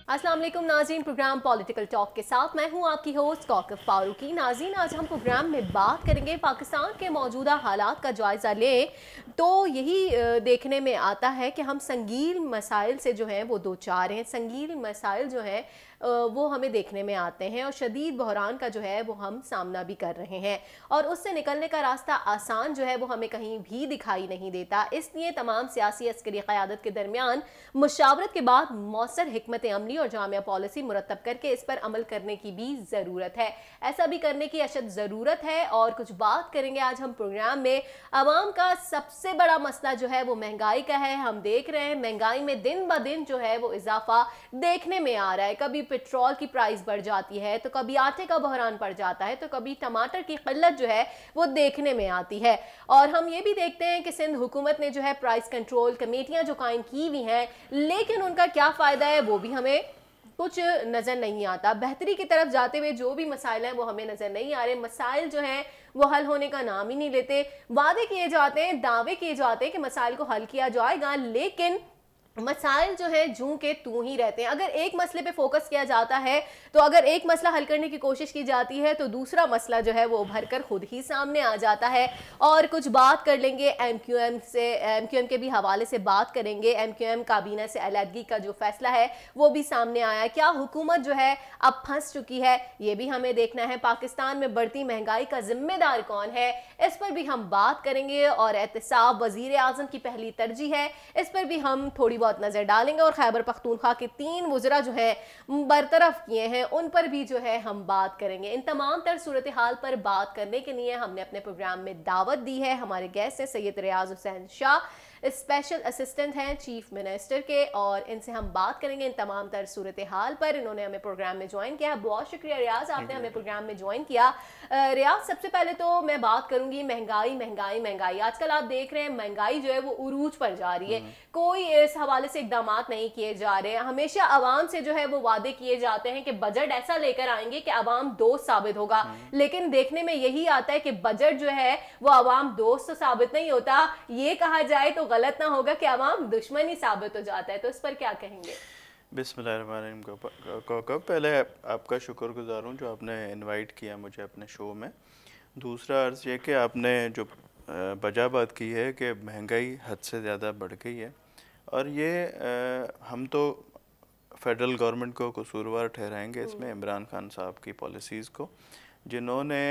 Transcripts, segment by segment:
अस्सलाम वालेकुम नाज़रीन, प्रोग्राम पॉलिटिकल टॉक के साथ मैं हूं आपकी होस्ट कौकब फारूकी। नाज़रीन, आज हम प्रोग्राम में बात करेंगे पाकिस्तान के मौजूदा हालात का जायज़ा लें तो यही देखने में आता है कि हम संगीन मसाइल से जो हैं वो दो चार हैं। संगीन मसाइल जो हैं वो हमें देखने में आते हैं और शदीद बहरान का जो है वो हम सामना भी कर रहे हैं और उससे निकलने का रास्ता आसान जो है वो हमें कहीं भी दिखाई नहीं देता। इसलिए तमाम सियासी अस्करी क़यादत के दरमियान मुशावरत के बाद मौसर हिकमत अमली और जामिया पॉलिसी मुरतब करके इस पर अमल करने की भी ज़रूरत है। ऐसा भी करने की अशद ज़रूरत है और कुछ बात करेंगे आज हम प्रोग्राम में। आवाम का सबसे बड़ा मसला जो है वो महंगाई का है। हम देख रहे हैं महंगाई में दिन ब दिन जो है वो इजाफा देखने में आ रहा है। कभी पेट्रोल की प्राइस बढ़ जाती है तो कभी आटे का बहरान पड़ जाता है तो कभी टमाटर की किल्लत जो है वो देखने में आती है। और हम ये भी देखते हैं कि सिंध हुकूमत ने जो है प्राइस कंट्रोल कमेटियां जो कायम की हुई हैं, लेकिन उनका क्या फ़ायदा है वो भी हमें कुछ नज़र नहीं आता। बेहतरी की तरफ जाते हुए जो भी मसाइल हैं वो हमें नज़र नहीं आ रहे। मसाइल जो हैं वो हल होने का नाम ही नहीं लेते। वादे किए जाते हैं, दावे किए जाते हैं कि मसाइल को हल किया जाएगा, लेकिन मसाइल जो है जूं के तू ही रहते हैं। अगर एक मसले पे फोकस किया जाता है तो अगर एक मसला हल करने की कोशिश की जाती है तो दूसरा मसला जो है वो उभर कर खुद ही सामने आ जाता है। और कुछ बात कर लेंगे एमक्यूएम से, एमक्यूएम के भी हवाले से बात करेंगे। एमक्यूएम काबीना से अलहदगी का जो फैसला है वो भी सामने आया। क्या हुकूमत जो है अब फंस चुकी है, ये भी हमें देखना है। पाकिस्तान में बढ़ती महंगाई का जिम्मेदार कौन है, इस पर भी हम बात करेंगे। और एहतसाब वजीर आजम की पहली तरजीह है, इस पर भी हम थोड़ी बहुत नजर डालेंगे। और खैबर पख्तूनख्वा के 3 वज़रा जो है बरतरफ किए हैं उन पर भी जो है हम बात करेंगे। इन तमाम तर सूरत हाल पर बात करने के लिए हमने अपने प्रोग्राम में दावत दी है। हमारे गेस्ट हैं सैयद रियाज हुसैन शाह, स्पेशल असिस्टेंट हैं चीफ मिनिस्टर के, और इनसे हम बात करेंगे इन तमाम तर सूरत हाल पर। इन्होंने हमें प्रोग्राम में ज्वाइन किया। बहुत शुक्रिया रियाज, आपने हमें प्रोग्राम में ज्वाइन किया। रियाज, सबसे पहले तो मैं बात करूंगी महंगाई महंगाई महंगाई। आजकल आप देख रहे हैं महंगाई जो है वो उरूज पर जा रही है। कोई इस हवाले से इकदाम नहीं किए जा रहे हैं। हमेशा आवाम से जो है वो वादे किए जाते हैं कि बजट ऐसा लेकर आएंगे कि आवाम दोस्त साबित होगा, लेकिन देखने में यही आता है कि बजट जो है वो आवाम दोस्त तो साबित नहीं होता, ये कहा जाए तो गलत ना होगा कि आवाम दुश्मन ही साबित हो जाता है। तो इस पर क्या कहेंगे? बिस्मिल्लाहिर्रहमानिर्रहीम। पहले आपका शुक्रगुजार हूँ जो आपने इनवाइट किया मुझे अपने शो में। दूसरा अर्ज़ ये कि आपने जो वजह बात की है कि महंगाई हद से ज़्यादा बढ़ गई है, और ये हम तो फेडरल गवर्नमेंट को कसूरवार ठहराएंगे इसमें, इमरान खान साहब की पॉलिसीज़ को, जिन्होंने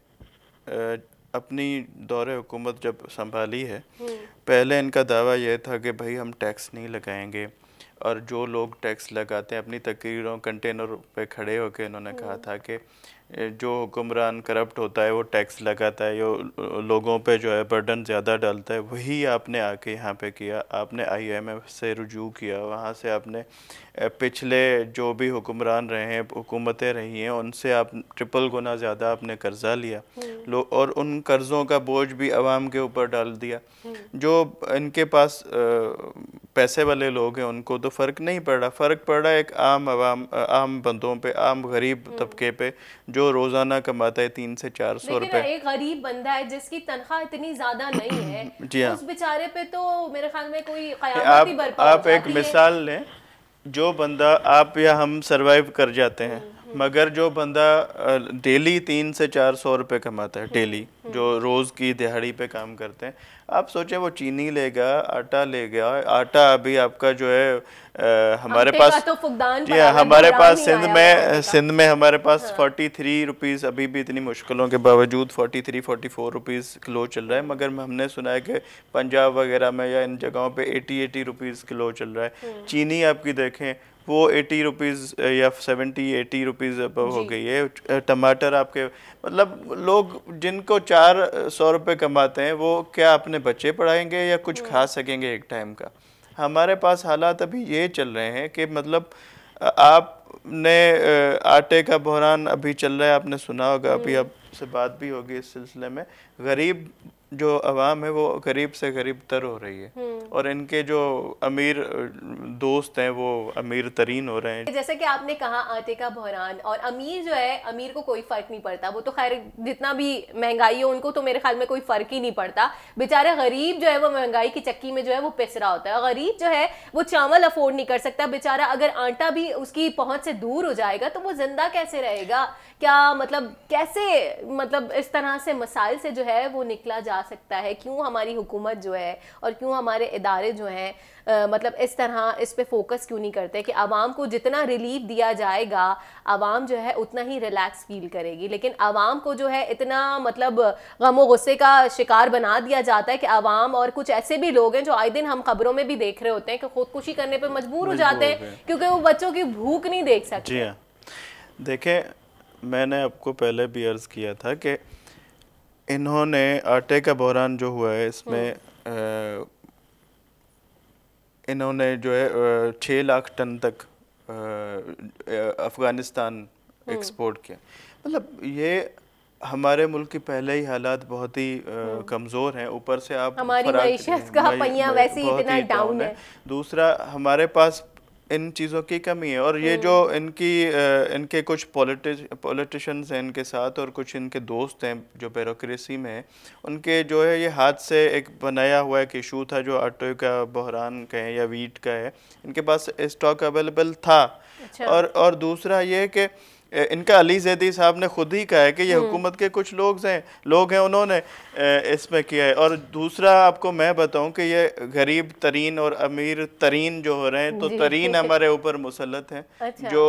अपनी दौरे हुकूमत जब संभाली है, पहले इनका दावा यह था कि भाई हम टैक्स नहीं लगाएंगे, और जो लोग टैक्स लगाते हैं अपनी तकरीरों कंटेनर पे खड़े होकर इन्होंने कहा था कि जो हुक्मरान करप्ट होता है वो टैक्स लगाता है, जो लोगों पे जो है बर्डन ज़्यादा डालता है, वही आपने आके यहाँ पे किया। आपने IMF से रुजू किया, वहाँ से आपने पिछले जो भी हुक्मरान रहे हैं, हुकूमतें रही हैं, उनसे आप ट्रिपल गुना ज़्यादा आपने कर्जा लिया और उन कर्ज़ों का बोझ भी आवाम के ऊपर डाल दिया। जो इनके पास पैसे वाले लोग हैं उनको तो फ़र्क नहीं पड़ रहा, फ़र्क पड़ रहा है एक आम बंदों पे, आम गरीब तबके पे जो रोज़ाना कमाता है 300 से 400 रुपए। एक गरीब बंदा है जिसकी तनख्वाह इतनी ज्यादा नहीं है, जी हाँ, उस बेचारे पे तो मेरे ख्याल में कोई कयामत ही बर्पा हो आप एक जाती मिसाल लें, जो बंदा आप या हम सरवाइव कर जाते हैं, मगर जो बंदा डेली 300 से 400 रुपये कमाता है डेली, जो रोज़ की दिहाड़ी पे काम करते हैं, आप सोचें वो चीनी लेगा, आटा लेगा। आटा अभी आपका जो है हमारे पास तो फुकदान जी हाँ, हमारे पास सिंध में हमारे पास 43 रुपीज़ अभी भी इतनी मुश्किलों के बावजूद 43-44 रुपीज़ किलो चल रहा है, मगर हमने सुना है कि पंजाब वगैरह में या इन जगहों पे 80 रुपीज़ किलो चल रहा है। चीनी आपकी देखें वो 80 रुपीज़ या 70-80 रुपीज़ अब हो गई है। टमाटर आपके, मतलब लोग जिनको 400 रुपये कमाते हैं वो क्या अपने बच्चे पढ़ाएंगे या कुछ खा सकेंगे एक टाइम का? हमारे पास हालात अभी ये चल रहे हैं कि मतलब आपने आटे का बहरान अभी चल रहा है, आपने सुना होगा, अभी आपसे बात भी होगी इस सिलसिले में। गरीब जो अवाम है वो गरीब से गरीब तर हो रही है और इनके जो अमीर दोस्त हैं वो अमीर तरीन हो रहे हैं। जैसे कि आपने कहा आटे का बहरान, और अमीर जो है, अमीर को कोई फर्क नहीं पड़ता, वो तो खैर जितना भी महंगाई हो उनको तो मेरे ख्याल में कोई फर्क ही नहीं पड़ता। बेचारा गरीब जो है वो महंगाई की चक्की में जो है वो पिस रहा होता है। गरीब जो है वो चावल अफोर्ड नहीं कर सकता बेचारा, अगर आटा भी उसकी पहुंच से दूर हो जाएगा तो वो जिंदा कैसे रहेगा? क्या मतलब कैसे, मतलब इस तरह से मसाइल से जो है वो निकला जा सकता है? क्यों हमारी हुकूमत जो है और क्यों हमारे इदारे जो हैं मतलब इस तरह इस पे फोकस क्यों नहीं करते कि आवाम को जितना रिलीफ दिया जाएगा आवाम जो है उतना ही रिलैक्स फील करेगी, लेकिन आवाम को जो है इतना मतलब गम गुस्से का शिकार बना दिया जाता है कि आवाम और कुछ ऐसे भी लोग हैं जो आए दिन हम खबरों में भी देख रहे होते हैं कि खुदकुशी करने पे मजबूर हो जाते हैं क्योंकि वो बच्चों की भूख नहीं देख सकते। जी हाँ, देखें मैंने आपको पहले भी अर्ज़ किया था कि इन्होंने आटे का बहरान जो हुआ है इसमें इन्होंने जो है 6 लाख टन तक अफ़गानिस्तान एक्सपोर्ट किया। मतलब ये हमारे मुल्क की पहले ही हालात बहुत ही कमज़ोर हैं, ऊपर से आप हमारी मईशत का पहिया वैसे ही इतना डाउन है। दूसरा हमारे पास इन चीज़ों की कमी है और ये जो इनके कुछ पॉलिटिशियंस हैं इनके साथ और कुछ इनके दोस्त हैं जो ब्यूरोक्रेसी में हैं, उनके जो है ये हाथ से एक बनाया हुआ एक इशू था जो आटे का बहरान का है या वीट का है, इनके पास स्टॉक अवेलेबल था। अच्छा। और दूसरा ये कि इनका अली जैदी साहब ने खुद ही कहा है कि ये हुकूमत के कुछ लोग हैं उन्होंने इसमें किया है। और दूसरा आपको मैं बताऊं कि ये गरीब तरीन और अमीर तरीन जो हो रहे हैं तो तरीन हमारे ऊपर मुसल्लत हैं। अच्छा। जो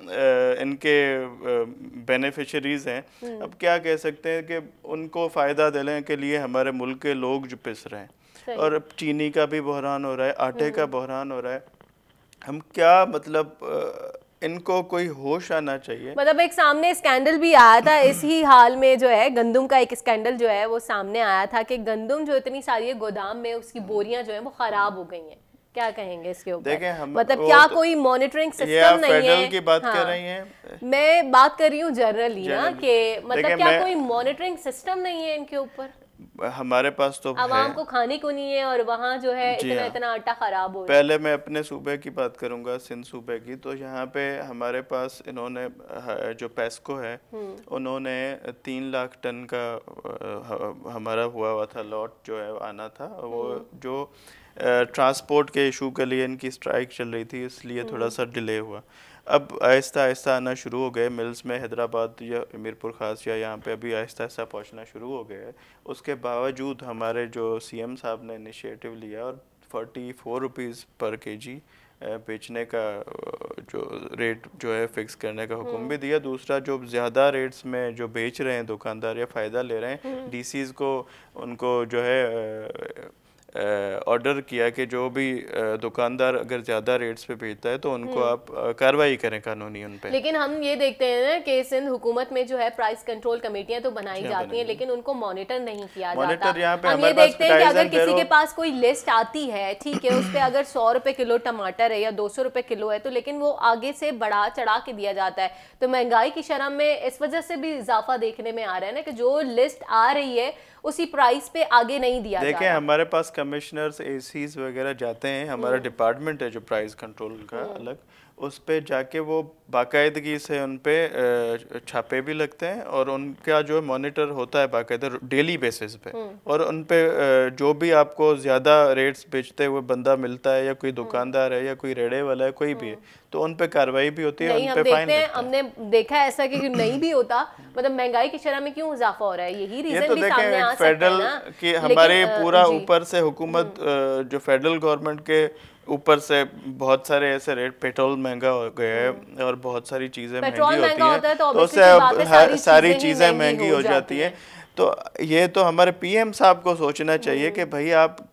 इनके बेनिफिशरीज हैं, अब क्या कह सकते हैं कि उनको फ़ायदा देने के लिए हमारे मुल्क के लोग जो पिस रहे हैं। और चीनी का भी बहरान हो रहा है, आटे का बहरान हो रहा है। हम क्या मतलब इनको कोई होश आना चाहिए। मतलब एक सामने स्कैंडल भी आया था इसी हाल में जो है, गंदम का एक स्कैंडल जो है वो सामने आया था कि गंदम जो इतनी सारी गोदाम में उसकी बोरियां जो है वो खराब हो गई हैं। क्या कहेंगे इसके ऊपर? देखें हम मतलब क्या तो कोई मॉनिटरिंग सिस्टम नहीं है? की बात कर रही हैं? मैं बात कर रही हूँ जनरली ना कि मतलब क्या कोई मॉनिटरिंग सिस्टम नहीं है इनके ऊपर? हमारे पास तो आवाम को खाने को नहीं है और वहाँ जो है इतना आटा खराब हो रहा है। पहले मैं अपने सूबे की बात करूंगा, सिंध सूबे की, तो यहाँ पे हमारे पास इन्होंने जो पेस्को है उन्होंने 3 लाख टन का हमारा हुआ था लॉट जो है आना था। वो जो ट्रांसपोर्ट के इशू के लिए इनकी स्ट्राइक चल रही थी इसलिए थोड़ा सा डिले हुआ। अब आहिस्ता आहिस्ता आना शुरू हो गए मिल्स में, हैदराबाद या मीरपुर खास या यहाँ पे अभी आहिस्ता आहिस्ता पहुँचना शुरू हो गया है। उसके बावजूद हमारे जो सीएम साहब ने इनिशिएटिव लिया और 44 रुपीज़ पर केजी बेचने का जो रेट जो है फिक्स करने का हुक्म भी दिया। दूसरा जो ज़्यादा रेट्स में जो बेच रहे हैं दुकानदार या फ़ायदा ले रहे हैं, डीसीज़ को उनको जो है ऑर्डर किया कि जो भी दुकानदार अगर ज़्यादा रेट्स पे बेचता है तो उनको आप कार्रवाई करें कानूनी उन पे। लेकिन हम ये देखते हैं ना कि सिंध हुकूमत में जो है प्राइस कंट्रोल कमेटियां तो बनाई जाती हैं लेकिन उनको मॉनिटर नहीं किया जाता। हम ये देखते हैं कि अगर किसी के पास कोई लिस्ट आती है, ठीक है, उस पर अगर 100 रुपये किलो टमाटर है या 200 रुपये किलो है तो लेकिन वो आगे से बढ़ा चढ़ा के दिया जाता है। तो महंगाई की शरह में इस वजह से भी इजाफा देखने में आ रहा है ना कि जो लिस्ट आ रही है उसी प्राइस पे आगे नहीं दिया देखें हमारे पास कमिश्नर्स एसीज वगैरह जाते हैं, हमारा डिपार्टमेंट है जो प्राइस कंट्रोल का अलग, उस पे जाके वो बाकायदगी से उन पे छापे भी लगते हैं और उनका जो मॉनिटर होता है बाकायदा डेली बेसिस पे, और उन पे जो भी आपको ज़्यादा रेट्स बेचते हुए बंदा मिलता है या कोई दुकानदार है या कोई रेड़े वाला है कोई भी है तो उन पे कार्रवाई भी होती है, उन पे फाइन लगता है। हमने देखा है ऐसा कि नहीं भी होता, मतलब महंगाई की शरह में क्यों इजाफा हो रहा है, यही रीजन तो भी सामने आ सकता है ना कि हमारे पूरा ऊपर से हुकूमत जो फेडरल गवर्नमेंट के ऊपर से बहुत सारे ऐसे रेट, पेट्रोल महंगा हो गया है और बहुत सारी चीजें महंगी होती हैं तो उससे सारी चीजें महंगी हो जाती है। तो ये तो हमारे पीएम साहब को सोचना चाहिए कि भाई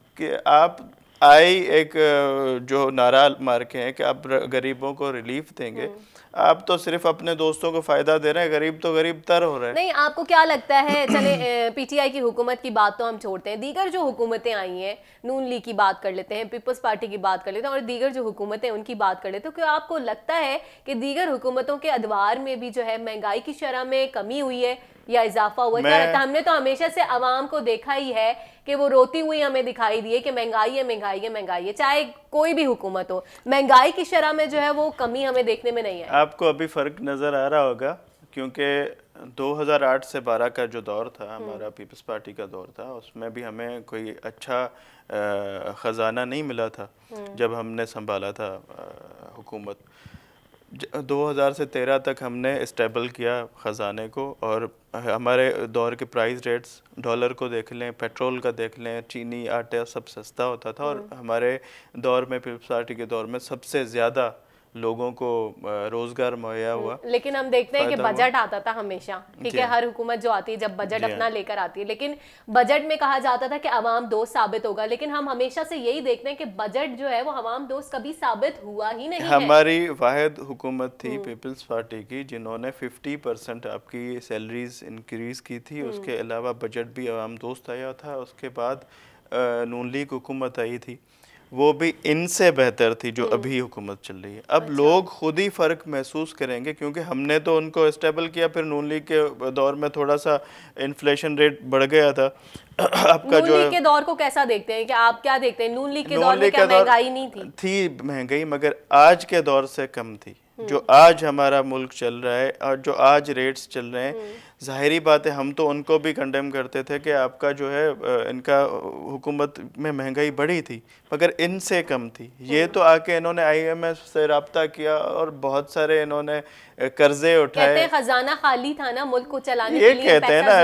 आप एक जो नारा मार के हैं कि आप गरीबों को रिलीफ देंगे, आप तो सिर्फ अपने दोस्तों को फायदा दे रहे हैं, गरीब तो गरीब तर हो रहे हैं। नहीं, आपको क्या लगता है, चले पीटीआई की हुकूमत की बात तो हम छोड़ते हैं, दीगर जो हुकूमतें आई हैं, नून लीग की बात कर लेते हैं, पीपल्स पार्टी की बात कर लेते हैं और दीगर जो हुकूमतें उनकी बात कर लेते हैं, क्या आपको लगता है कि दीगर हुकूमतों के अदवार में भी जो है महंगाई की शरह में कमी हुई है या इजाफा हुआ है? क्या लगता है? हमने तो हमेशा से आवाम को देखा ही है कि वो रोती हुई हमें दिखाई दी है कि महंगाई है, महंगाई है, महंगाई है, चाहे कोई भी हुकूमत हो, महंगाई की शरह में जो है वो कमी हमें देखने में नहीं है। आपको अभी फर्क नजर आ रहा होगा क्योंकि 2008 से 12 का जो दौर था हमारा पीपल्स पार्टी का दौर था, उसमें भी हमें कोई अच्छा ख़जाना नहीं मिला था जब हमने संभाला था हुकूमत। 2000 से 13 तक हमने स्टेबल किया ख़जाने को, और हमारे दौर के प्राइस रेट्स, डॉलर को देख लें, पेट्रोल का देख लें, चीनी, आटा सब सस्ता होता था, और हमारे दौर में, पीपल्स पार्टी के दौर में सबसे ज़्यादा लोगों को रोजगार मुहैया हुआ। लेकिन हम देखते हैं कि बजट आता था हमेशा, ठीक है, हर हुकूमत जो आती है जब बजट अपना लेकर आती है, लेकिन बजट में कहा जाता था कि अवाम दोस्त साबित होगा, लेकिन हम हमेशा से यही देखते हैं कि बजट जो है वो अवाम दोस्त कभी साबित हुआ ही नहीं है। हमारी वाहिद हुकूमत थी पीपल्स पार्टी की जिन्होंने 50% आपकी सैलरीज इंक्रीज की थी, उसके अलावा बजट भी अवाम दोस्त आया था। उसके बाद नून लीग हुकूमत आई थी, वो भी इनसे बेहतर थी जो अभी हुकूमत चल रही है। अब लोग खुद ही फ़र्क महसूस करेंगे क्योंकि हमने तो उनको स्टेबल किया, फिर नून लीग के दौर में थोड़ा सा इन्फ्लेशन रेट बढ़ गया था। आपका नून लीग के दौर को कैसा देखते हैं? कि आप क्या देखते हैं? नून लीग के दौर में क्या महंगाई नहीं थी? थी महंगाई, मगर आज के दौर से कम थी। जो आज हमारा मुल्क चल रहा है और जो आज रेट्स चल रहे हैं, ज़ाहिरी बात है हम तो उनको भी कंडेम करते थे कि आपका जो है इनका हुकूमत में महंगाई बढ़ी थी मगर इनसे कम थी। ये तो आके इन्होंने IMF से रब्ता किया और बहुत सारे इन्होंने कर्जे उठाए। कहते हैं खजाना खाली था ना मुल्क को चलाने ये के लिए, कहते हैं ना।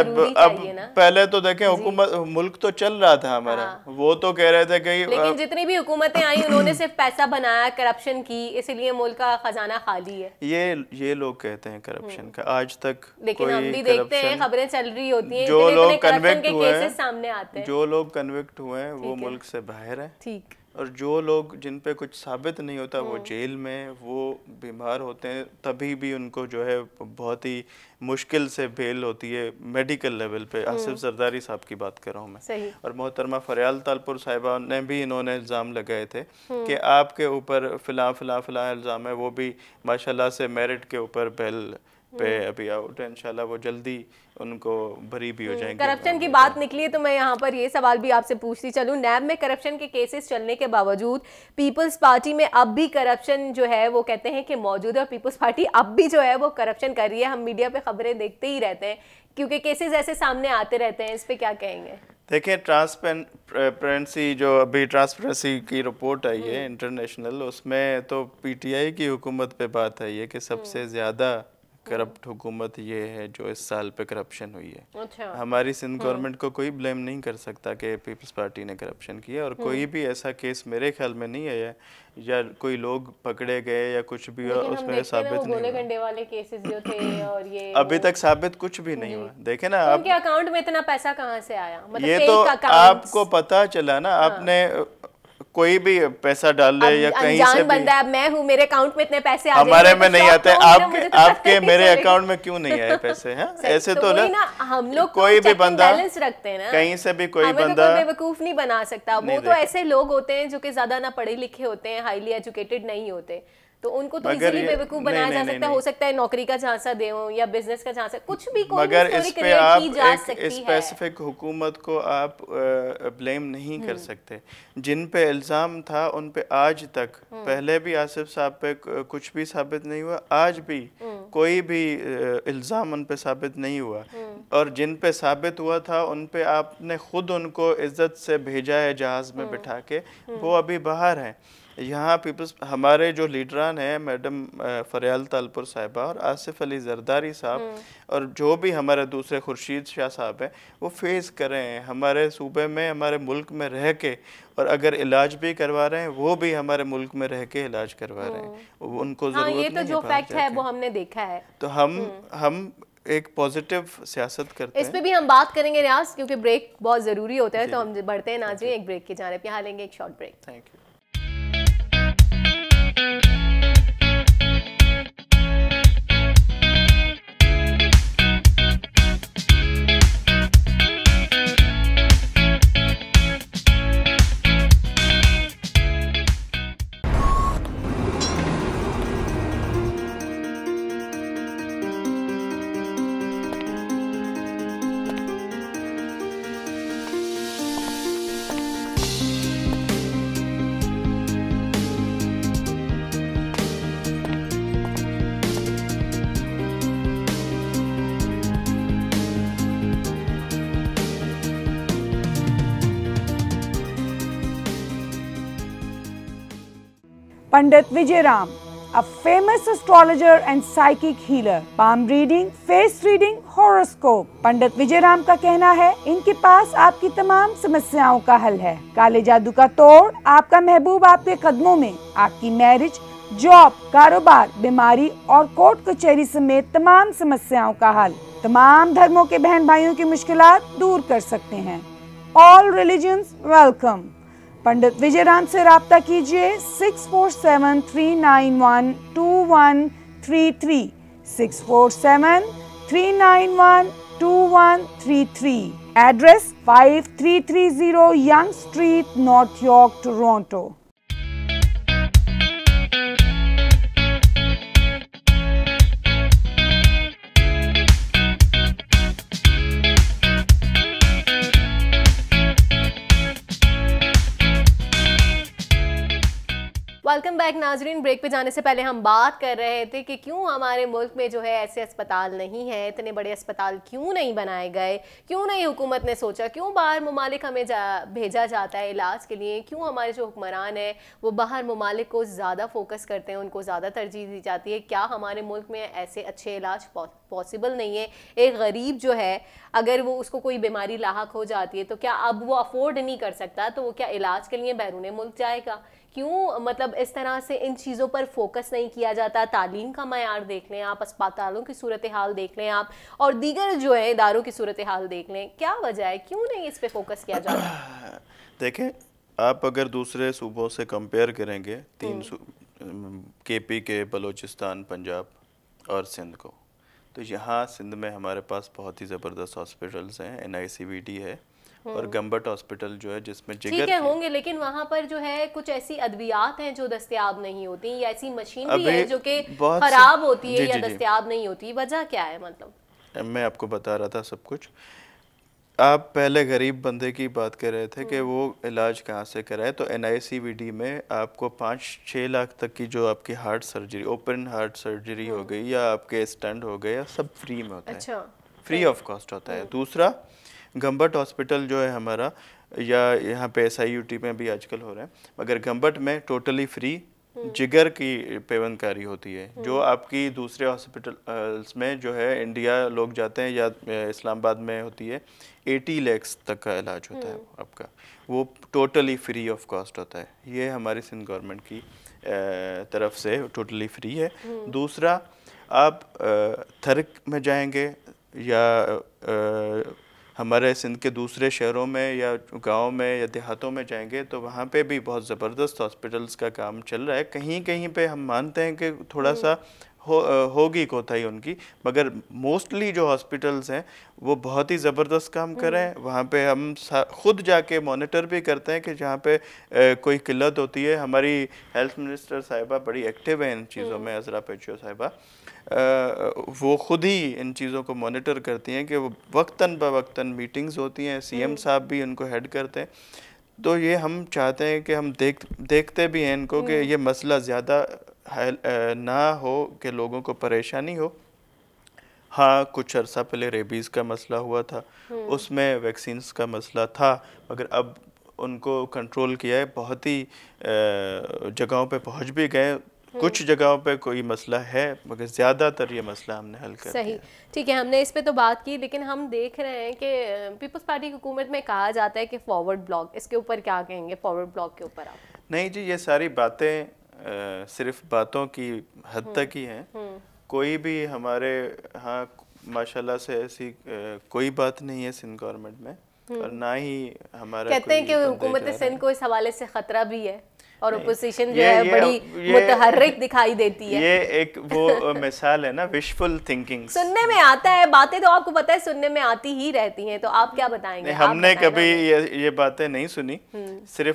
अब पहले तो देखें हुकूमत, मुल्क तो चल रहा था हमारा, वो तो कह रहे थे कि लेकिन जितनी भी हुकूमतें आई उन्होंने सिर्फ पैसा बनाया, करप्शन की, इसलिए मुल्क का खजाना खाली है। ये लोग कहते हैं करप्शन का, आज तक लेकिन हम भी देखते हैं खबरें चल रही होती हैं, जो लोग कन्विक्ट हुए हैं, सामने आते हैं, जो लोग कन्विक्ट हुए हैं वो मुल्क से बाहर हैं। ठीक। और जो लोग जिन पे कुछ साबित नहीं होता वो जेल में, वो बीमार होते हैं, तभी भी उनको जो है बहुत ही मुश्किल से बेल होती है मेडिकल लेवल पे। आसिफ जरदारी साहब की बात कर रहा हूँ मैं, और मोहतरमा फरियाल तालपुर साहिबा ने भी इन्होंने इल्ज़ाम लगाए थे कि आपके ऊपर फ़िलहाल इल्ज़ाम है, वो भी माशाल्लाह से मेरिट के ऊपर बेल पे अभी आउट है। इंशाल्लाह वो जल्दी उनको बरी भी हो जाएंगे। करप्शन की बात निकली है तो मैं यहाँ पर ये सवाल भी आपसे पूछती चलूँ, नैब में करप्शन के केसेस चलने के बावजूद पीपल्स पार्टी में अब भी करप्शन जो है वो कहते हैं कि मौजूद है, और पीपल्स पार्टी अब भी जो है वो करप्शन कर रही है। हम मीडिया पे खबरें देखते ही रहते हैं क्योंकि केसेस ऐसे सामने आते रहते हैं। इस पे क्या कहेंगे? देखिए, ट्रांसपेरेंसी जो अभी ट्रांसपेरेंसी की रिपोर्ट आई है इंटरनेशनल, उसमें तो PTI की हुकूमत पे बात आई है कि सबसे ज़्यादा करप्ट हुकूमत ये है जो इस साल पे करप्शन हुई है। अच्छा। हमारी सिंध गवर्नमेंट को कोई ब्लेम नहीं कर सकता कि पीपल्स पार्टी ने करप्शन किया, और कोई भी ऐसा केस मेरे ख्याल में नहीं आया या कोई लोग पकड़े गए या कुछ भी हुआ उसमें साबित नहीं हुआ। घंटे वाले केसेस जो थे और ये अभी तक साबित कुछ भी नहीं हुआ। देखे ना, उनके अकाउंट में इतना पैसा कहाँ से आया? मतलब ये तो आपको पता चला ना, आपने कोई भी पैसा डाल ले या कहीं से भी, बंदा है, मैं हूँ, मेरे अकाउंट में इतने पैसे आ हमारे में नहीं आते, आपके मेरे अकाउंट में क्यों नहीं आए पैसे हैं? ऐसे तो ना हम लोग कोई भी बंदा बैलेंस रखते हैं ना, कहीं से भी कोई बंदा बेवकूफ नहीं बना सकता। वो तो ऐसे लोग होते हैं जो कि ज्यादा ना पढ़े लिखे होते हैं, हाईली एजुकेटेड नहीं होते, तो उनको तो इजीली बेवकूफ बनाया जा सकता है। हो सकता है नौकरी का झांसा दे या बिजनेस का झांसा, कुछ भी कोई मगर भी इस पे आप एक स्पेसिफिक हुकूमत को आप ब्लेम नहीं कर सकते। जिन पे इल्ज़ाम था उन पे आज तक, पहले भी आसिफ साहब पे कुछ भी साबित नहीं हुआ, आज भी कोई भी इल्ज़ाम उन पे साबित नहीं हुआ, और जिन पे साबित हुआ था उन पे आपने खुद उनको इज्जत से भेजा है जहाज़ में बिठा के, वो अभी बाहर हैं। यहाँ पीपल्स, हमारे जो लीडरान हैं मैडम फरियाल तालपुर साहिबा और आसिफ अली जरदारी साहब, और जो भी हमारे दूसरे खुर्शीद शाह साहब हैं, वो फेस कर रहे हैं हमारे सूबे में, हमारे मुल्क में रह के, और अगर इलाज भी करवा रहे हैं वो भी हमारे मुल्क में रह के इलाज करवा रहे हैं। उनको ज़रूरत नहीं है, ये तो जो फैक्ट है वो हमने देखा है। तो हम एक पॉजिटिव सियासत करते हैं। इस पे भी हम बात करेंगे रियाज, क्योंकि ब्रेक बहुत ज़रूरी होता है, तो हम बढ़ते हैं नाज़रीन एक ब्रेक की जानिब। यहाँ लेंगे एक short break. Thank you. Pandit Vijay Ram, a famous astrologer and psychic healer. Palm reading, face reading, horoscope. Pandit Vijay Ram का कहना है इनके पास आपकी तमाम समस्याओं का हल है। काले जादू का तोड़, आपका महबूब आपके कदमों में। आपकी मैरिज, जॉब, कारोबार, बीमारी और कोर्ट कचहरी समेत तमाम समस्याओं का हल। तमाम धर्मों के बहन भाइयों की मुश्किलात दूर कर सकते हैं। All religions welcome. Pandit Vijay Ram से राब्ता कीजिए 6473912133 6473912133। Address 5330 Young Street, North York, Toronto. Welcome back नाजरीन। ब्रेक पे जाने से पहले हम बात कर रहे थे कि क्यों हमारे मुल्क में जो है ऐसे अस्पताल नहीं है, इतने बड़े अस्पताल क्यों नहीं बनाए गए, क्यों नहीं हुकूमत ने सोचा, क्यों बाहर ममालिक हमें भेजा जाता है इलाज के लिए, क्यों हमारे जो हुक्मरान हैं वो बाहर ममालिक को ज़्यादा फोकस करते हैं, उनको ज़्यादा तरजीह दी जाती है। क्या हमारे मुल्क में ऐसे अच्छे इलाज पॉसिबल नहीं है? एक गरीब जो है अगर वो उसको कोई बीमारी लाहक हो जाती है तो क्या अब वो अफोर्ड नहीं कर सकता तो वो क्या इलाज के लिए बैरून मुल्क जाएगा? क्यों मतलब इस तरह से इन चीज़ों पर फोकस नहीं किया जाता? तालीम का मयार देख लें आप, अस्पतालों की सूरत हाल देख लें आप, और दीगर जो है इदारों की सूरत हाल देख लें। क्या वजह है, क्यों नहीं इस पे फोकस किया जाता? देखें, आप अगर दूसरे सूबों से कंपेयर करेंगे, केपी के, बलूचिस्तान, पंजाब और सिंध को, तो यहाँ सिंध में हमारे पास बहुत ही ज़बरदस्त हॉस्पिटल्स हैं। NICVD है और गंबट हॉस्पिटल जो है जिसमें जिगर ठीक है होंगे, लेकिन वहाँ पर जो है कुछ ऐसी अद्वियात हैं जो दस्तयाब नहीं होती, या ऐसी मशीनरी है जो कि खराब होती है या दस्तयाब नहीं होती। वजह क्या है? मतलब मैं आपको बता रहा था सब कुछ। आप पहले गरीब बंदे की बात कर रहे थे कि वो इलाज कहाँ से कराए, तो NICVD में आपको 5-6 लाख तक की जो आपकी heart surgery, open heart surgery हो गई या आपके स्टेंट हो गए, सब फ्री में होता है, फ्री ऑफ कॉस्ट होता है। दूसरा, गंबट हॉस्पिटल जो है हमारा, या यहाँ पे SIUT में भी आजकल हो रहा है, मगर गंबट में टोटली फ्री जिगर की पेवनकारी होती है, जो आपकी दूसरे हॉस्पिटल्स में जो है इंडिया लोग जाते हैं या इस्लामाबाद में होती है, 80 लाख तक का इलाज होता है आपका, वो टोटली फ्री ऑफ कॉस्ट होता है। ये हमारी सिंध गवर्नमेंट की तरफ से टोटली फ्री है। दूसरा, आप थरक में जाएंगे या हमारे सिंध के दूसरे शहरों में या गांव में या देहातों में जाएंगे तो वहाँ पे भी बहुत ज़बरदस्त हॉस्पिटल्स का काम चल रहा है। कहीं कहीं पे हम मानते हैं कि थोड़ा सा होगी कोताही उनकी, मगर मोस्टली जो हॉस्पिटल्स हैं वो बहुत ही ज़बरदस्त काम कर रहे हैं। वहाँ पे हम खुद जाके मॉनिटर भी करते हैं कि जहाँ पे कोई किल्लत होती है। हमारी हेल्थ मिनिस्टर साहिबा बड़ी एक्टिव है इन चीज़ों में, अजरा पेचो साहिबा, वो खुद ही इन चीज़ों को मॉनिटर करती हैं कि वो वक्तन ब-वक्तन मीटिंग्स होती हैं, CM साहब भी उनको हेड करते हैं। तो ये हम चाहते हैं कि हम देखते भी हैं इनको कि ये मसला ज़्यादा ना हो कि लोगों को परेशानी हो। हाँ, कुछ अर्सा पहले रेबीज़ का मसला हुआ था, उसमें वैक्सीन्स का मसला था, मगर अब उनको कंट्रोल किया है, बहुत ही जगहों पे पहुंच भी गए। कुछ जगहों पे कोई मसला है, मगर ज़्यादातर ये मसला हमने हल कर दिया। सही, ठीक है, हमने इस पे तो बात की, लेकिन हम देख रहे हैं कि पीपल्स पार्टी की हुकूमत में कहा जाता है कि फॉरवर्ड ब्लॉक, इसके ऊपर क्या कहेंगे? फॉरवर्ड ब्लॉक के ऊपर आप? नहीं जी, ये सारी बातें सिर्फ बातों की हद तक ही हैं। कोई भी हमारे यहाँ माशाल्लाह से ऐसी कोई बात नहीं है सिंध गवर्नमेंट में, और ना ही हमारा कहते हैं कि हुकूमत सिंध को इस हवाले से खतरा भी है और अपोजिशन जो है बड़ी मुतहर्रिक दिखाई देती है। ये एक वो मिसाल है ना, विशफुल थिंकिंग। सुनने में आता है, बातें तो आपको पता है सुनने में आती ही रहती हैं, तो आप क्या बताएंगे? हमने कभी ये बातें नहीं सुनी, सिर्फ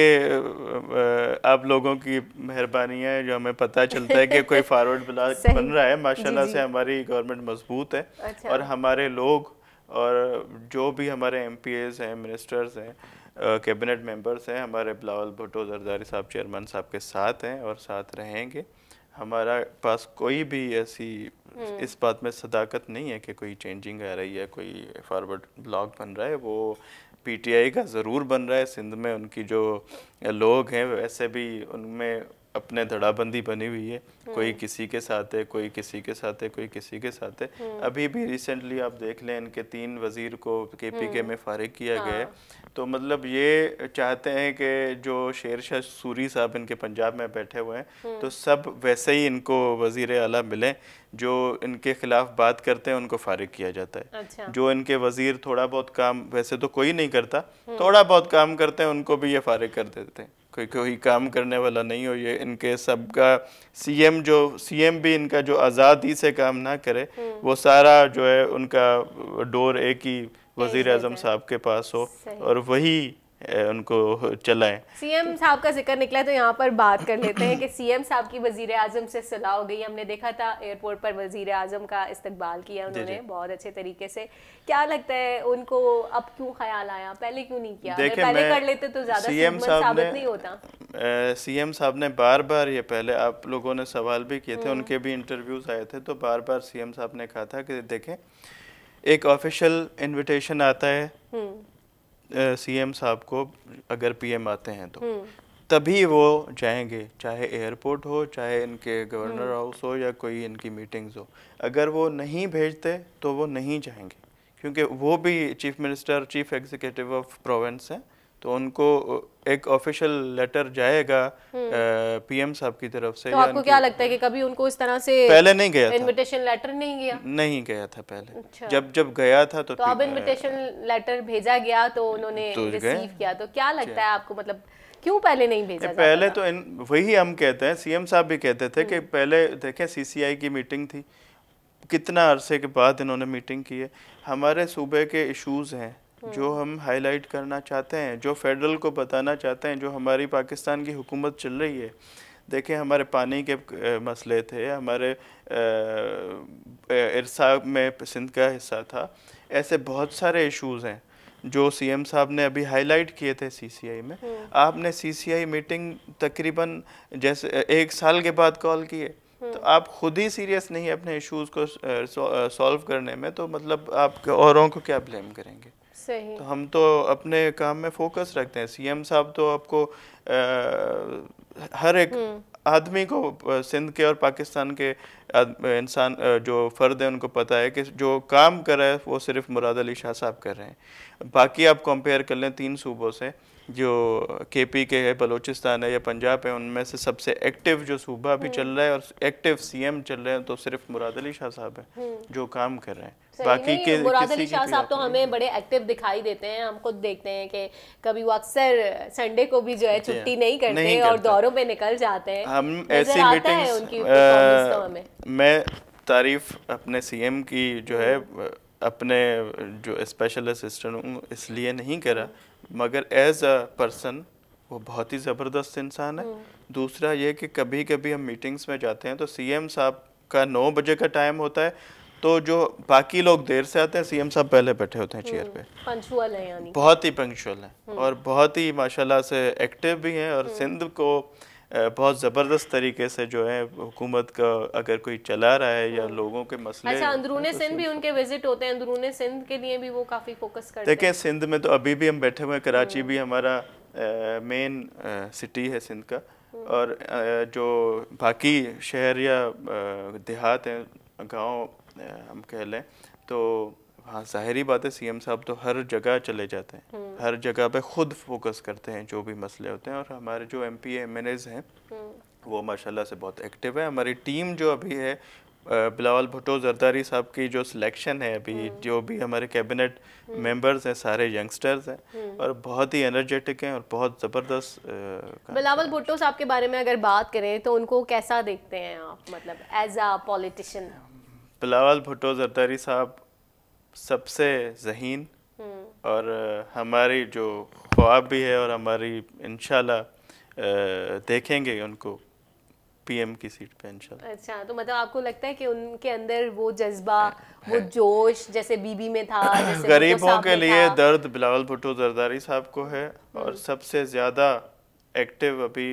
आप लोगों की मेहरबानी है जो हमें पता चलता है कि कोई फॉरवर्ड ब्लॉक बन रहा है। माशाल्लाह से हमारी गवर्नमेंट मजबूत है। अच्छा। और हमारे लोग और जो भी हमारे MPAs हैं, मिनिस्टर्स हैं, कैबिनेट मेंबर्स हैं, हमारे बिलावल भुट्टो जरदारी साहब चेयरमैन साहब के साथ हैं और साथ रहेंगे। हमारा पास कोई भी ऐसी इस बात में सदाकत नहीं है कि कोई चेंजिंग आ रही है, कोई फॉरवर्ड ब्लॉक बन रहा है। वो PTI का ज़रूर बन रहा है। सिंध में उनकी जो लोग हैं वैसे भी उनमें अपने धड़ाबंदी बनी हुई है, कोई किसी के साथ है, कोई किसी के साथ है, कोई किसी के साथ है। अभी भी रिसेंटली आप देख लें इनके 3 वजीर को KPK में फारिग किया गया है। तो मतलब ये चाहते हैं कि जो शेरशाह सूरी साहब इनके पंजाब में बैठे हुए हैं तो सब वैसे ही इनको वजीर आला मिले, जो इनके खिलाफ बात करते हैं उनको फारिग किया जाता है। अच्छा। जो इनके वजीर थोड़ा बहुत काम, वैसे तो कोई नहीं करता, थोड़ा बहुत काम करते हैं उनको भी ये फारिग कर देते हैं। कोई काम करने वाला नहीं हो, ये इनके सबका सीएम भी इनका जो आज़ादी से काम ना करे, वो सारा जो है उनका डोर एक ही वजीर आजम साहब के पास हो और वही उनको चलाएं। सीएम साहब का जिक्र निकला तो यहाँ पर बात कर लेते हैं कि सीएम साहब की वजीर आजम से सलाह हो गई। हमने देखा था एयरपोर्ट पर वजीर आजम का इस्तकबाल किया उन्होंने बहुत अच्छे तरीके से। क्या लगता है उनको अब क्यों ख्याल आया, पहले क्यों नहीं किया? अगर पहले कर लेते तो ज्यादा साबित नहीं होता। सीएम साहब ने बार बार, ये पहले आप लोगों ने सवाल भी किए थे, उनके भी इंटरव्यूज आए थे, तो बार बार सीएम साहब ने कहा था कि देखें एक ऑफिशियल इन्विटेशन आता है सीएम साहब को, अगर पीएम आते हैं तो तभी वो जाएंगे, चाहे एयरपोर्ट हो, चाहे इनके गवर्नर हाउस हो या कोई इनकी मीटिंग्स हो। अगर वो नहीं भेजते तो वो नहीं जाएंगे, क्योंकि वो भी chief minister, chief executive of province हैं, तो उनको एक ऑफिशियल लेटर जाएगा पीएम साहब की तरफ से। तो आपको क्या लगता है कि कभी उनको इस तरह से पहले नहीं गया था, इनविटेशन लेटर नहीं गया था पहले। अच्छा। जब गया था तो अब इनविटेशन लेटर भेजा गया तो उन्होंने रिसीव किया। तो क्या लगता है आपको, मतलब क्यों पहले नहीं भेजा? पहले तो वही हम कहते हैं, सीएम साहब भी कहते थे कि पहले देखें CCI की मीटिंग थी, कितना अरसे के बाद इन्होंने मीटिंग की है। हमारे सूबे के इश्यूज हैं जो हम हाईलाइट करना चाहते हैं, जो फेडरल को बताना चाहते हैं, जो हमारी पाकिस्तान की हुकूमत चल रही है। देखें हमारे पानी के मसले थे, हमारे इरसा में सिंध का हिस्सा था, ऐसे बहुत सारे इश्यूज हैं जो सीएम साहब ने अभी हाईलाइट किए थे CCI में। आपने CCI मीटिंग तकरीबन जैसे 1 साल के बाद कॉल किए, तो आप खुद ही सीरियस नहीं अपने इश्यूज को सॉल्व करने में, तो मतलब आप औरों को क्या ब्लेम करेंगे? सही। तो हम तो अपने काम में फोकस रखते हैं। सीएम साहब तो आपको हर एक आदमी को, सिंध के और पाकिस्तान के इंसान जो फ़र्द है उनको पता है कि जो काम कर रहा है वो सिर्फ मुराद अली शाह साहब कर रहे हैं। बाकी आप कंपेयर कर लें 3 सूबों से, जो KPK है, बलूचिस्तान है या पंजाब है, उनमें से सबसे एक्टिव जो सूबा अभी चल रहा है और एक्टिव सीएम चल रहे हैं तो सिर्फ मुराद अली शाह साहब है जो काम कर रहे हैं। बाकी के मुराद अली शाह साहब तो हमें बड़े एक्टिव दिखाई देते हैं। हम खुद देखते हैं कि कभी वो अक्सर संडे को भी जो है छुट्टी नहीं करते और दौरों पे निकल जाते हैं। हम ऐसी मीटिंग्स, उनकी परफॉर्मेंस तो हमें, मैं तारीफ अपने सीएम की जो है अपने जो स्पेशल असिस्टेंट हूँ इसलिए नहीं करा, मगर एज अ पर्सन वो बहुत ही ज़बरदस्त इंसान है। दूसरा ये कि कभी कभी हम मीटिंग्स में जाते हैं तो सीएम साहब का 9 बजे का टाइम होता है, तो जो बाकी लोग देर से आते हैं सीएम साहब पहले बैठे होते हैं चेयर पे। पंक्चुअल है, यानी बहुत ही पंक्चुअल है और बहुत ही माशाल्लाह से एक्टिव भी हैं। और सिंध को बहुत ज़बरदस्त तरीके से जो है हुकूमत का अगर कोई चला रहा है या लोगों के मसले। अच्छा, अंदरूने सिंध भी उनके विजिट होते हैं, अंदरूने सिंध के लिए भी वो काफ़ी फोकस करते हैं। देखिए सिंध में तो अभी भी हम बैठे हुए हैं, कराची भी हमारा मेन सिटी है सिंध का, और जो बाकी शहर या देहात हैं, गांव हम कह लें, तो हाँ ज़ाहिरी बात है सीएम साहब तो हर जगह चले जाते हैं, हर जगह पे खुद फोकस करते हैं जो भी मसले होते हैं। और हमारे जो MP MNAs हैं वो माशाल्लाह से बहुत एक्टिव है। हमारी टीम जो अभी है, बिलावल भुट्टो जरदारी साहब की जो सिलेक्शन है अभी, जो भी हमारे कैबिनेट मेंबर्स हैं सारे यंगस्टर्स हैं और बहुत ही एनर्जेटिक हैं और बहुत ज़बरदस्त। बिलावल भुट्टो साहब के बारे में अगर बात करें तो उनको कैसा देखते हैं आप, मतलब as a politician? Bilawal Bhutto Zardari साहब सबसे ज़हीन और हमारी जो ख्वाब भी है और हमारी इंशाल्लाह देखेंगे उनको PM की सीट पे इंशाल्लाह। अच्छा, तो मतलब आपको लगता है कि उनके अंदर वो जज्बा, वो जोश जैसे बीबी में था, जैसे गरीबों के लिए दर्द बिलावल भुट्टो जरदारी साहब को है। और सबसे ज़्यादा एक्टिव अभी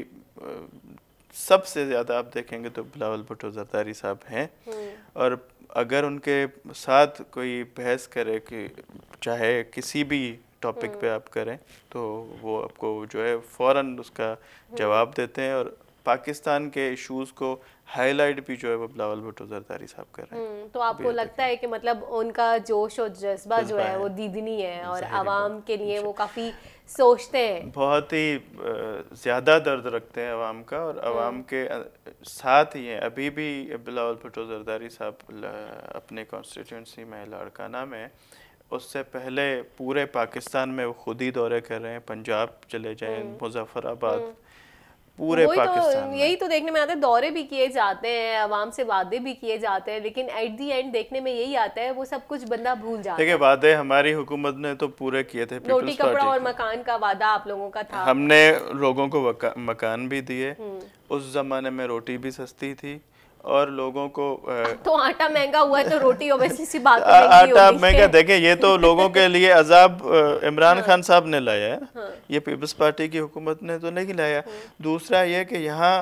सबसे ज़्यादा आप देखेंगे तो बिलावल भुट्टो जरदारी साहब हैं। और अगर उनके साथ कोई बहस करे कि चाहे किसी भी टॉपिक पे आप करें, तो वो आपको जो है फ़ौरन उसका जवाब देते हैं और पाकिस्तान के इश्यूज को हाईलाइट भी जो है वो बिलावल भुट्टो जरदारी साहब कर रहे हैं। तो आपको लगता है कि मतलब उनका जोश और जज्बा जो है वो दीदनी है और आवाम के लिए वो काफ़ी सोचते हैं, बहुत ही ज़्यादा दर्द रखते हैं आवाम का, और आवाम के साथ ही हैं। अभी भी बिलावल भुट्टो जरदारी साहब अपने कॉन्स्टिट्यूंसी में लाड़काना में, उससे पहले पूरे पाकिस्तान में वो खुद ही दौरे कर रहे हैं। पंजाब चले जाएं, मुजफ्फराबाद, पूरे पाकिस्तान में। यही तो देखने में आता है, दौरे भी किए जाते हैं, आवाम से वादे भी किए जाते हैं, लेकिन एट दी एंड देखने में यही आता है वो सब कुछ बंदा भूल जाता है। देखिए वादे हमारी हुकूमत ने तो पूरे किए थे, रोटी कपड़ा और मकान का वादा आप लोगों का था। हमने लोगों को मकान भी दिए, उस जमाने में रोटी भी सस्ती थी और लोगों को तो आटा महंगा हुआ है तो रोटी वैसी सी बात आटा महंगा। देखें ये तो लोगों के लिए अजाब इमरान खान साहब ने लाया है, ये पीपल्स पार्टी की हुकूमत ने तो नहीं लाया। दूसरा ये कि यहाँ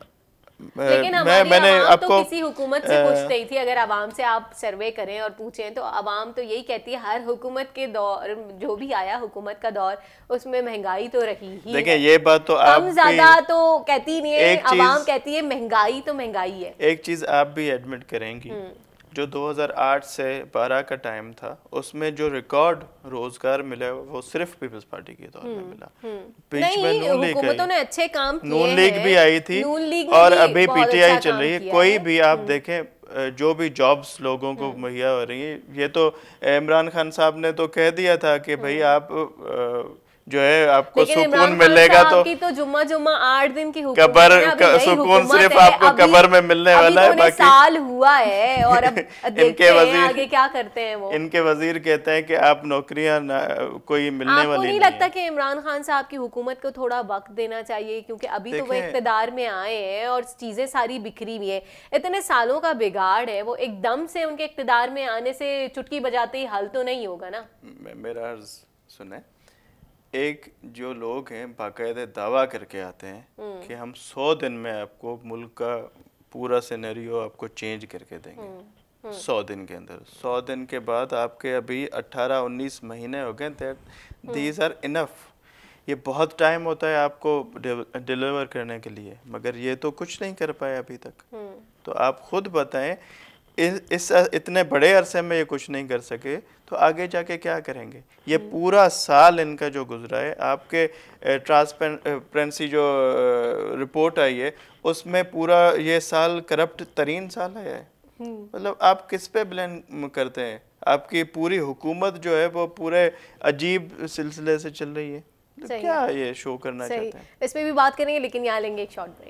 मैंने आपको तो किसी हुकूमत से पूछ रही थी, अगर आवाम से आप सर्वे करें और पूछें तो आवाम तो यही कहती है हर हुकूमत के दौर जो भी आया हुकूमत का दौर उसमें महंगाई तो रही ही। देखिए ये बात तो कम ज्यादा तो कहती नहीं है, आवाम कहती है महंगाई तो महंगाई है। एक चीज आप भी एडमिट करेंगी, जो 2008 से 12 का टाइम था उसमें जो रिकॉर्ड रोजगार मिला वो सिर्फ पीपल्स पार्टी के दौर में मिला। बीच में हुकूमतों ने अच्छे काम किए, नून लीग भी आई थी और अभी पीटीआई चल रही है। कोई भी आप देखें जो भी जॉब्स लोगों को मुहैया हो रही है, ये तो इमरान खान साहब ने तो कह दिया था कि भाई आप जो है आपको सुकून मिलेगा, तो जुम्मा 8 दिन की कबर सुकून सिर्फ आपको कबर में मिलने वाला है। बाकी साल हुआ है और अब इनके वजीर आगे क्या करते हैं वो। इनके वजीर कहते हैं कि आप नौकरियां कोई मिलने वाली नहीं। आपको नहीं लगता कि इमरान खान साहब की हुकूमत को थोड़ा वक्त देना चाहिए, क्योंकि अभी तो वो इख्तिदार में आए हैं और चीजें सारी बिखरी हुई है, इतने सालों का बिगाड़ है, वो एकदम से उनके इख्तिदार में आने से चुटकी बजाते ही हल तो नहीं होगा ना। मेरा अर्ज सुने, एक जो लोग हैं बाकायदे दावा करके आते हैं कि हम 100 दिन में आपको मुल्क का पूरा सिनेरियो आपको चेंज करके देंगे 100 दिन के अंदर। 100 दिन के बाद आपके अभी 18-19 महीने हो गए, दीज आर इनफ। ये बहुत टाइम होता है आपको डिलीवर करने के लिए, मगर ये तो कुछ नहीं कर पाए अभी तक। तो आप खुद बताएं, इस इतने बड़े अरसे में ये कुछ नहीं कर सके तो आगे जाके क्या करेंगे। ये पूरा साल इनका जो गुजरा है, आपके ट्रांसपेरेंसी जो रिपोर्ट आई है उसमें पूरा ये साल करप्ट तरीन साल है। मतलब आप किस पे ब्लेम करते हैं? आपकी पूरी हुकूमत जो है वो पूरे अजीब सिलसिले से चल रही है। तो क्या ये शो करना चाहते हैं? इस पे भी बात करेंगे, लेकिन यहाँ लेंगे एक short break.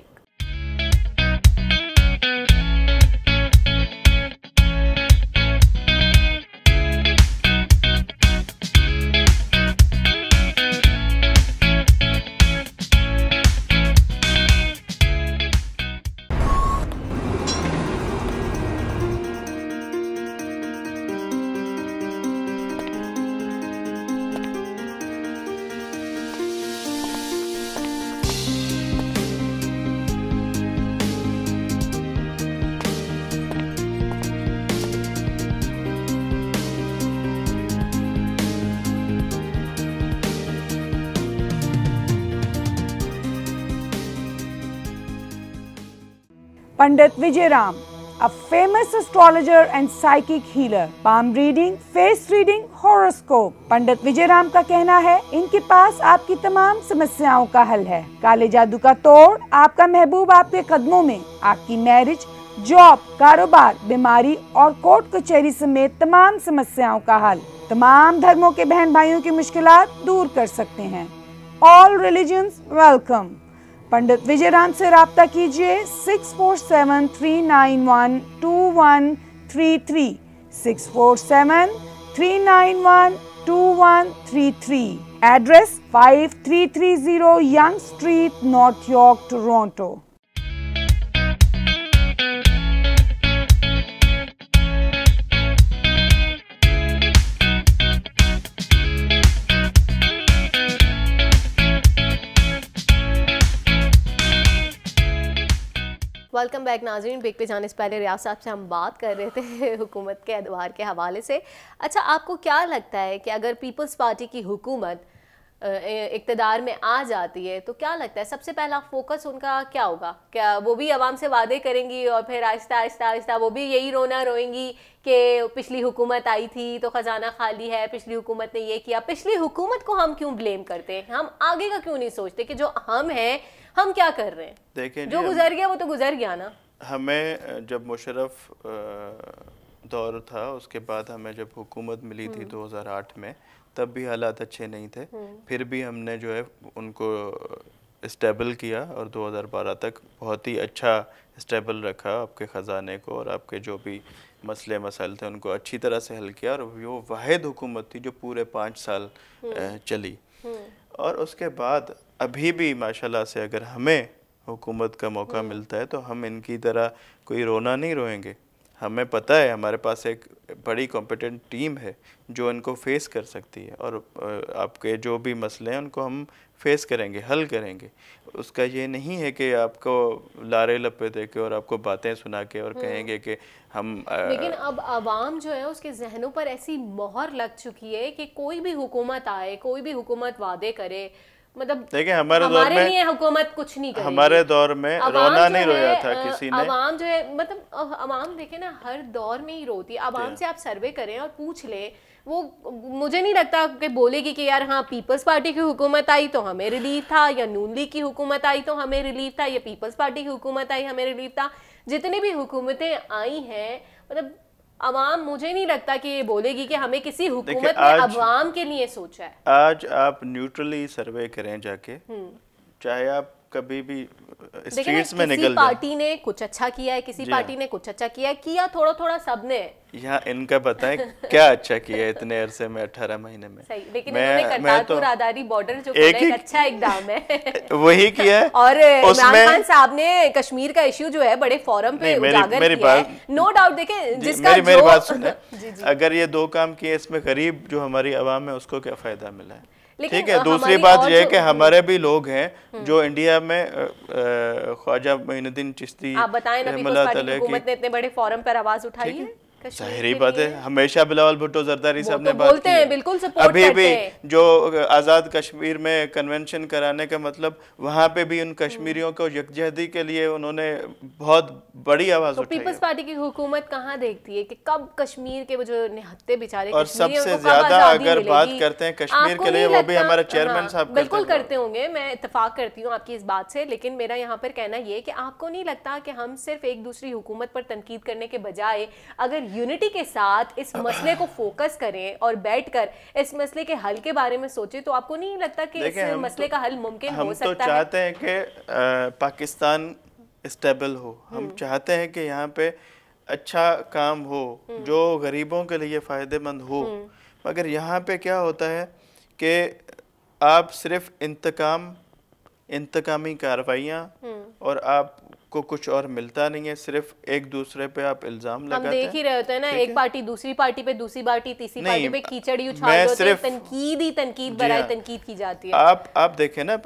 Pandit Vijayaram, a famous astrologer and psychic healer, palm reading, face reading, horoscope. Pandit Vijayaram का कहना है इनके पास आपकी तमाम समस्याओं का हल है। काले जादू का तोड़, आपका महबूब आपके कदमों में, आपकी मैरिज, जॉब, कारोबार, बीमारी और कोर्ट कचहरी समेत तमाम समस्याओं का हल। तमाम धर्मों के बहन भाइयों की मुश्किलात दूर कर सकते हैं। All religions welcome. Pandit Vijayaram से राब्ता कीजिए 647-391-2133 647-391-2133। Address 5330 Young Street, North York, Toronto. Welcome back नाज़रीन। ब्रेक पे जाने से पहले रियाज साहब से हम बात कर रहे थे हुकूमत के अदवार के हवाले से। अच्छा, आपको क्या लगता है कि अगर पीपल्स पार्टी की हुकूमत इक़्तिदार में आ जाती है तो क्या लगता है सबसे पहला फोकस उनका क्या होगा? क्या वो भी आवाम से वादे करेंगी और फिर आहिस्ता आहिस्ता आहिस्ता वो भी यही रोना रोएंगी कि पिछली हुकूमत आई थी तो ख़जाना खाली है, पिछली हुकूमत ने ये किया? पिछली हुकूमत को हम क्यों ब्लेम करते हैं? हम आगे का क्यों नहीं सोचते कि जो हम हैं हम क्या कर रहे हैं? देखें, जो गुजर गया वो तो गुजर गया ना। हमें जब मुशर्रफ दौर था उसके बाद हमें जब हुकूमत मिली थी 2008 में, तब भी हालात अच्छे नहीं थे। फिर भी हमने जो है उनको स्टेबल किया और 2012 तक बहुत ही अच्छा स्टेबल रखा आपके ख़जाने को, और आपके जो भी मसले मसाइल थे उनको अच्छी तरह से हल किया। और वो वाहिद हुकूमत थी जो पूरे 5 साल चली। और उसके बाद अभी भी माशाल्लाह से अगर हमें हुकूमत का मौका मिलता है तो हम इनकी तरह कोई रोना नहीं रोएंगे। हमें पता है हमारे पास एक बड़ी कॉम्पिटेंट टीम है जो इनको फेस कर सकती है, और आपके जो भी मसले हैं उनको हम फेस करेंगे, हल करेंगे। उसका ये नहीं है कि आपको लारे लपे दे के और आपको बातें सुना के और कहेंगे कि हम लेकिन अब आवाम जो है उसके जहनों पर ऐसी मोहर लग चुकी है कि कोई भी हुकूमत आए, कोई भी हुकूमत वादे करे, मतलब देखिए हमारे दौर में लिए हुकूमत कुछ नहीं करेगी। हमारे दौर में रोना नहीं रोया था किसी ने। आवाम जो है मतलब आवाम देखे ना हर दौर में ही रोती है। आवाम से आप सर्वे करें और पूछ लें, वो मुझे नहीं लगता कि बोलेगी कि यार हाँ पीपल्स पार्टी की हुकूमत आई तो हमें रिलीफ था, या नून लीग की हुकूमत आई तो हमें रिलीफ था, या पीपल्स पार्टी की हुकूमत आई हमें रिलीफ था। जितनी भी हुकूमतें आई हैं मतलब अवाम मुझे नहीं लगता कि ये बोलेगी कि हमें किसी हुकूमत ने अवाम के लिए सोचा है। आज आप न्यूट्रली सर्वे करें जाके, चाहे आप कभी भी स्ट्रीट्स में निकल जाए, पार्टी ने कुछ अच्छा किया है, किसी पार्टी ने कुछ अच्छा किया है, किया थोड़ा थोड़ा सबने। यहाँ इनका बताएं क्या अच्छा किया है इतने अरसे में, 18 महीने में। सही, लेकिन इन्होंने करतारपुर आधारी बॉर्डर जो एक अच्छा इकदाम है वही किया है। और इमरान खान साहब ने कश्मीर का इश्यू जो है बड़े फोरम पे उजागर किया है। नो डाउट देखें जिसका मेरी बात सुने, अगर ये 2 काम किए इसमें गरीब जो हमारी आवाम है उसको क्या फायदा मिला है? ठीक है। दूसरी बात यह है कि हमारे भी लोग हैं जो इंडिया में ख्वाजा मोइनुद्दीन चिश्ती, आप बताएं ना पीपल्स पार्टी की हुकूमत ने इतने बड़े फोरम पर आवाज उठाई है। जाहिर बात है, हमेशा बिलावल भुट्टो जरदारी साहब ने बात बोलते हैं, बिल्कुल सपोर्ट अभी भी जो आज़ाद कश्मीर में कन्वेंशन कराने का मतलब, वहाँ पे भी उन कश्मीरियों को यकजहती के लिए उन्होंने बहुत बड़ी आवाज उठाई। पीपल्स पार्टी की हुकूमत कहाँ देखती है कि कब कश्मीर के वो जो निहत्ते बेचारे, और सबसे ज्यादा अगर बात करते हैं कश्मीर के लिए वो भी हमारे चेयरमैन साहब बिल्कुल करते होंगे, मैं इत्तेफाक करती हूँ आपकी इस बात से। लेकिन मेरा यहाँ पर कहना ये कि आपको नहीं लगता कि हम सिर्फ एक दूसरी हुकूमत पर तनकीद करने के बजाय अगर यूनिटी के साथ इस मसले को फोकस करें और बैठकर इस मसले के हल के बारे में सोचें, तो आपको नहीं लगता कि इस मसले का हल मुमकिन हो सकता है? हम तो चाहते हैं कि पाकिस्तान स्टेबल हो, हम चाहते हैं कि यहाँ पे अच्छा काम हो जो गरीबों के लिए फ़ायदेमंद हो। मगर यहाँ पे क्या होता है कि आप सिर्फ इंतकामी कार्रवाइयाँ और आपको कुछ और मिलता नहीं है, सिर्फ एक दूसरे पे आप इल्ज़ाम लगाते हैं। हम देख ही रहे होते हैं ना, एक पार्टी दूसरी पार्टी पे, दूसरी पार्टी तीसरी पार्टी पे कीचड़ी उछाल होते हैं, तनकीद बराए तनकीद की जाती है। आप देखें ना,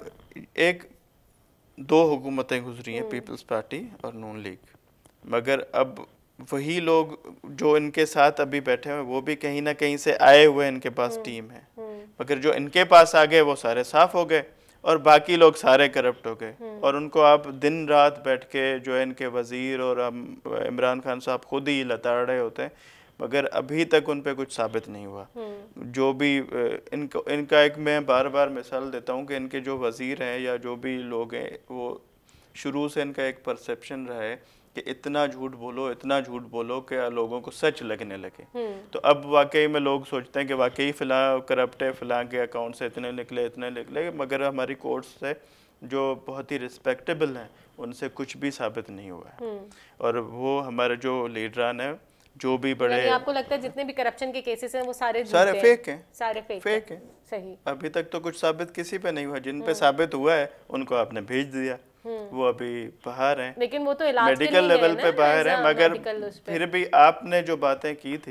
2 हुकूमतें गुजरी हैं, पीपल्स पार्टी और नून लीग, मगर अब वही लोग जो इनके साथ अभी बैठे हुए वो भी कहीं ना कहीं से आए हुए इनके पास टीम है, मगर जो इनके पास आ गए वो सारे साफ हो गए और बाकी लोग सारे करप्ट हो गए। और उनको आप दिन रात बैठ के जो है इनके वजीर और इमरान खान साहब खुद ही लताड़ रहे होते हैं, मगर अभी तक उन पे कुछ साबित नहीं हुआ। जो भी इनका एक मैं बार बार मिसाल देता हूँ कि इनके जो वजीर हैं या जो भी लोग हैं, वो शुरू से इनका एक परसेप्शन रहा है कि इतना झूठ बोलो कि लोगों को सच लगने लगे। तो अब वाकई में लोग सोचते हैं कि वाकई फ़िलहाल करप्ट है, फ़िलहाल के अकाउंट से इतने निकले, मगर हमारी कोर्ट्स से जो बहुत ही रिस्पेक्टेबल हैं उनसे कुछ भी साबित नहीं हुआ है। और वो हमारे जो लीडरान हैं, जो भी बड़े, आपको लगता है जितने भी करप्शन के केसेस हैं वो सारे फेक हैं? सारे फेक हैं। सही। अभी तक तो कुछ साबित किसी पे नहीं हुआ। जिन पे साबित हुआ है उनको आपने भेज दिया, वो अभी बाहर हैं, लेकिन वो तो इलाज मेडिकल लेवल पे बाहर हैं। मगर फिर भी आपने जो बातें की थी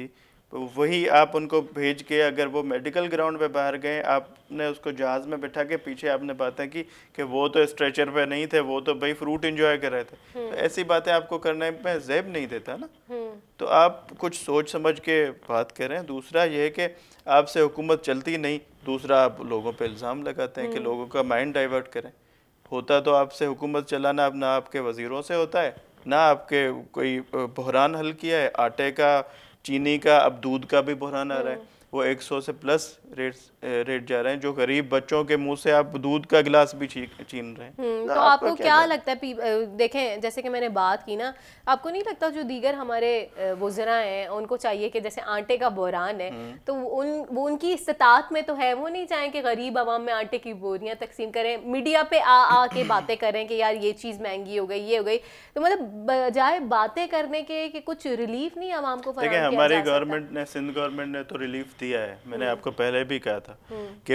वही आप उनको भेज के, अगर वो मेडिकल ग्राउंड पे बाहर गए, आपने उसको जहाज में बैठा के पीछे आपने बातें की कि वो तो स्ट्रेचर पे नहीं थे, वो तो भाई फ्रूट एंजॉय कर रहे थे, तो ऐसी बातें आपको करने में ज़ेब नहीं देता ना। तो आप कुछ सोच समझ के बात करें। दूसरा ये है कि आपसे हुकूमत चलती नहीं, दूसरा आप लोगों पे इल्ज़ाम लगाते हैं कि लोगों का माइंड डाइवर्ट करें। होता तो आपसे हुकूमत चलाना अब ना आपके वज़ीरों से होता है, ना आपके कोई बहरान हल किया है, आटे का, चीनी का, अब दूध का भी बहरान आ रहा है, वो 100 से प्लस रेट जा रहे हैं, जो गरीब बच्चों के मुंह से आप दूध का गिलास भी छीन रहे हैं। तो आपको क्या लगता है, देखें जैसे कि मैंने बात की ना, आपको नहीं लगता जो दीगर हमारे वुज़रा हैं उनको चाहिए कि जैसे आटे का बहरान है तो वो उनकी इस्तात में तो है, वो नहीं चाहें कि गरीब आवाम में आटे की बोरियां तकसीम करें, मीडिया पे आ के बातें करें कि यार ये चीज़ महंगी हो गई, ये हो गई, तो मतलब बजाय बातें करने के कि कुछ रिलीफ नहीं आवाम को फराहम किया जा सकता? हमारी गवर्नमेंट ने, सिंध गवर्नमेंट ने तो रिलीफ दिया है। मैंने आपको पहले भी कहा था कि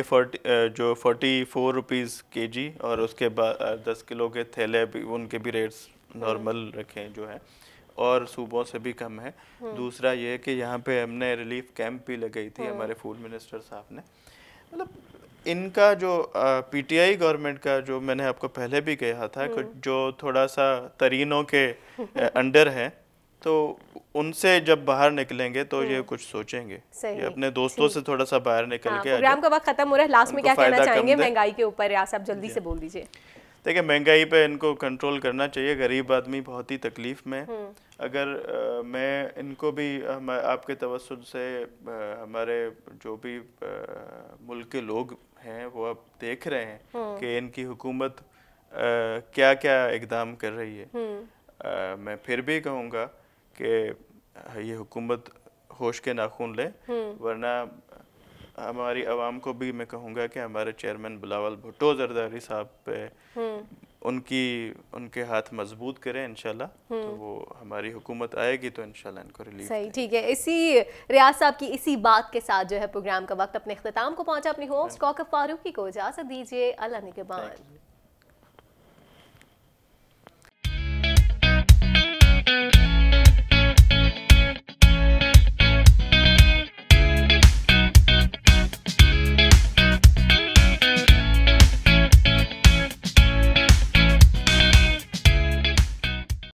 44 रुपीज़ केजी, और उसके बाद 10 किलो के थैले भी, उनके भी रेट्स नॉर्मल रखे जो है, और सूबों से भी कम है। दूसरा ये है कि यहाँ पे हमने रिलीफ कैंप भी लगाई थी हमारे फूड मिनिस्टर साहब ने। मतलब इनका जो पीटीआई गवर्नमेंट का, जो मैंने आपको पहले भी कहा था, जो थोड़ा सा तरीनों के अंडर है, तो उनसे जब बाहर निकलेंगे तो ये कुछ सोचेंगे, ये अपने दोस्तों से थोड़ा सा बाहर निकल के। प्रोग्राम का वक्त खत्म हो रहा है, लास्ट में क्या कहना चाहेंगे महंगाई के ऊपर? रियाज आप जल्दी से बोल दीजिए। देखिए, महंगाई पे इनको कंट्रोल करना चाहिए, गरीब आदमी बहुत ही तकलीफ में। अगर मैं इनको भी आपके तवज्जुह से, हमारे जो भी मुल्क के लोग हैं वो अब देख रहे हैं कि इनकी हुकूमत क्या क्या इकदाम कर रही है। मैं फिर भी कहूँगा कि ये हुकूमत होश के नाखून ले, वरना हमारी आवाम को भी मैं कहूँगा कि हमारे चेयरमैन बिलावल भुट्टो जरदारी साहब पे उनके हाथ मजबूत करें इंशाल्लाह, तो वो हमारी हुकूमत आएगी तो इंशाल्लाह इनको रिलीफ। सही, ठीक है। इसी रियाज साहब की इसी बात के साथ जो है प्रोग्राम का वक्त अपने इख्तिताम को पहुंचा। अपनी होस्ट कौकब फारूकी को इजाज़त दीजिए। अल्लाह निगहबान।